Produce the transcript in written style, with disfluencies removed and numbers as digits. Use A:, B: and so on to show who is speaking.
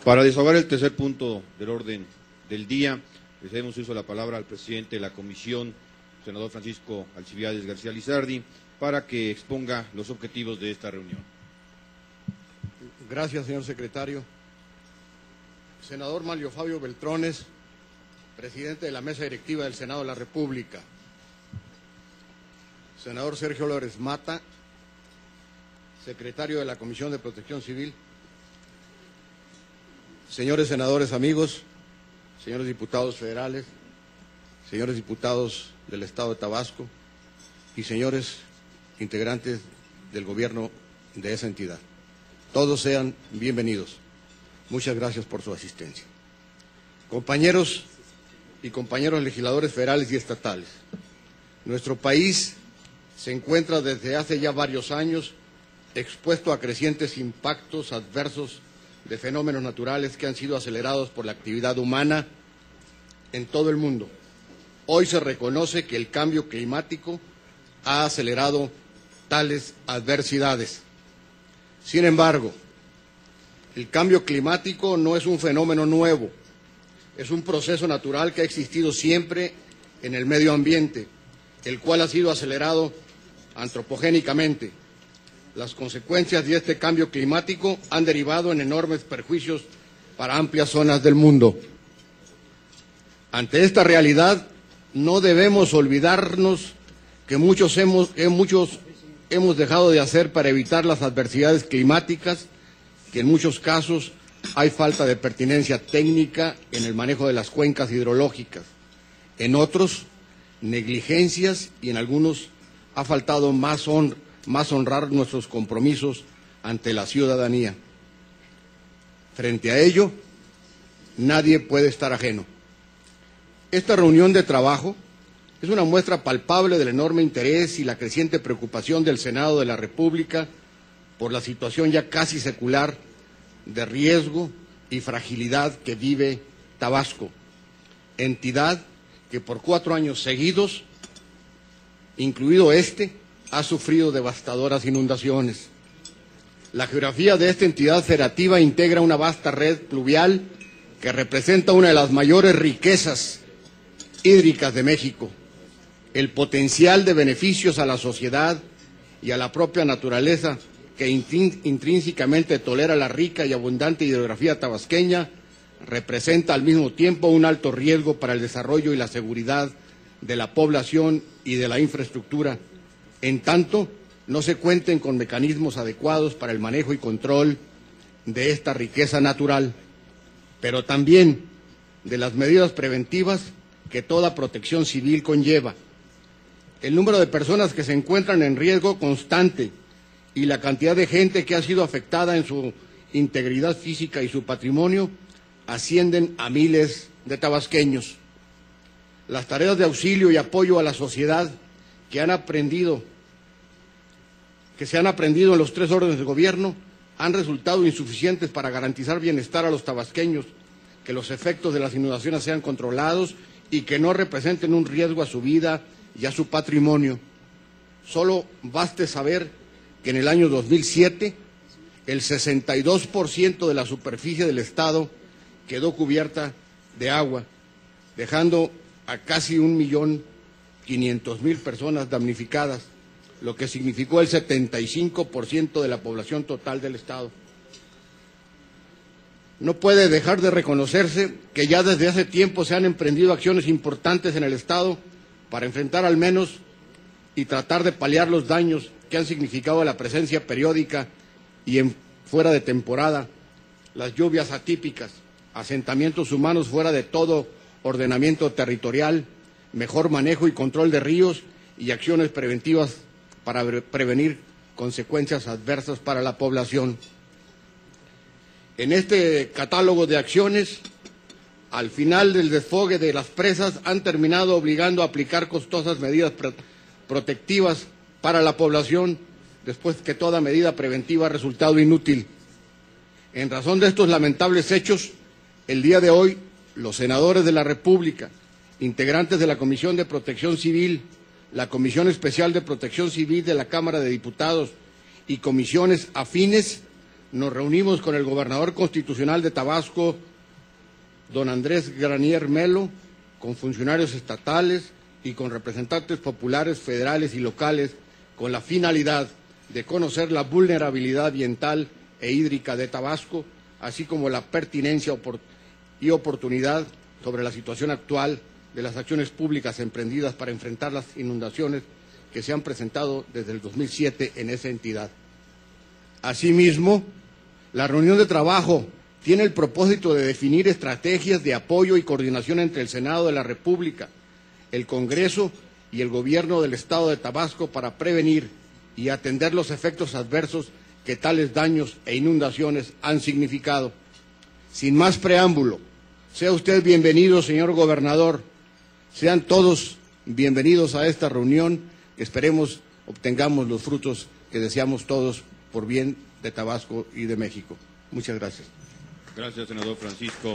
A: Para desahogar el tercer punto del orden del día, le cedemos uso de la palabra al presidente de la comisión, senador Francisco Alcibiades García Lizardi, para que exponga los objetivos de esta reunión.
B: Gracias, señor secretario. Senador Manlio Fabio Beltrones, presidente de la mesa directiva del Senado de la República. Senador Sergio Lórez Mata, secretario de la Comisión de Protección Civil. Señores senadores amigos, señores diputados federales, señores diputados del Estado de Tabasco y señores integrantes del gobierno de esa entidad. Todos sean bienvenidos. Muchas gracias por su asistencia. Compañeros y compañeros legisladores federales y estatales, nuestro país se encuentra desde hace ya varios años expuesto a crecientes impactos adversos de fenómenos naturales que han sido acelerados por la actividad humana en todo el mundo. Hoy se reconoce que el cambio climático ha acelerado tales adversidades. Sin embargo, el cambio climático no es un fenómeno nuevo, es un proceso natural que ha existido siempre en el medio ambiente, el cual ha sido acelerado antropogénicamente. Las consecuencias de este cambio climático han derivado en enormes perjuicios para amplias zonas del mundo. Ante esta realidad, no debemos olvidarnos que muchos hemos dejado de hacer para evitar las adversidades climáticas, que en muchos casos hay falta de pertinencia técnica en el manejo de las cuencas hidrológicas. En otros, negligencias y en algunos ha faltado más honrar nuestros compromisos ante la ciudadanía. Frente a ello, nadie puede estar ajeno. Esta reunión de trabajo es una muestra palpable del enorme interés y la creciente preocupación del Senado de la República por la situación ya casi secular de riesgo y fragilidad que vive Tabasco, entidad que por 4 años seguidos, incluido ha sufrido devastadoras inundaciones. La geografía de esta entidad federativa integra una vasta red pluvial que representa una de las mayores riquezas hídricas de México. El potencial de beneficios a la sociedad y a la propia naturaleza que intrínsecamente tolera la rica y abundante hidrografía tabasqueña representa al mismo tiempo un alto riesgo para el desarrollo y la seguridad de la población y de la infraestructura, en tanto no se cuenten con mecanismos adecuados para el manejo y control de esta riqueza natural, pero también de las medidas preventivas que toda protección civil conlleva. El número de personas que se encuentran en riesgo constante y la cantidad de gente que ha sido afectada en su integridad física y su patrimonio ascienden a miles de tabasqueños. Las tareas de auxilio y apoyo a la sociedad que se han aprendido en los 3 órdenes de gobierno han resultado insuficientes para garantizar bienestar a los tabasqueños, que los efectos de las inundaciones sean controlados y que no representen un riesgo a su vida y a su patrimonio. Solo baste saber que en el año 2007 el 62% de la superficie del Estado quedó cubierta de agua, dejando a casi 1.500.000 personas damnificadas, lo que significó el 75% de la población total del Estado. No puede dejar de reconocerse que ya desde hace tiempo se han emprendido acciones importantes en el Estado para enfrentar al menos y tratar de paliar los daños que han significado la presencia periódica y fuera de temporada, las lluvias atípicas, asentamientos humanos fuera de todo ordenamiento territorial, mejor manejo y control de ríos y acciones preventivas para prevenir consecuencias adversas para la población. En este catálogo de acciones, al final del desfogue de las presas, han terminado obligando a aplicar costosas medidas protectivas para la población, después que toda medida preventiva ha resultado inútil. En razón de estos lamentables hechos, el día de hoy, los senadores de la República, integrantes de la Comisión de Protección Civil, la Comisión Especial de Protección Civil de la Cámara de Diputados y comisiones afines, nos reunimos con el gobernador constitucional de Tabasco, don Andrés Granier Melo, con funcionarios estatales y con representantes populares, federales y locales, con la finalidad de conocer la vulnerabilidad ambiental e hídrica de Tabasco, así como la pertinencia y oportunidad sobre la situación actual de las acciones públicas emprendidas para enfrentar las inundaciones que se han presentado desde el 2007 en esa entidad. Asimismo, la reunión de trabajo tiene el propósito de definir estrategias de apoyo y coordinación entre el Senado de la República, el Congreso y el Gobierno del Estado de Tabasco para prevenir y atender los efectos adversos que tales daños e inundaciones han significado. Sin más preámbulo, sea usted bienvenido, señor gobernador. Sean todos bienvenidos a esta reunión. Esperemos obtengamos los frutos que deseamos todos por bien de Tabasco y de México. Muchas gracias.
A: Gracias, senador Francisco.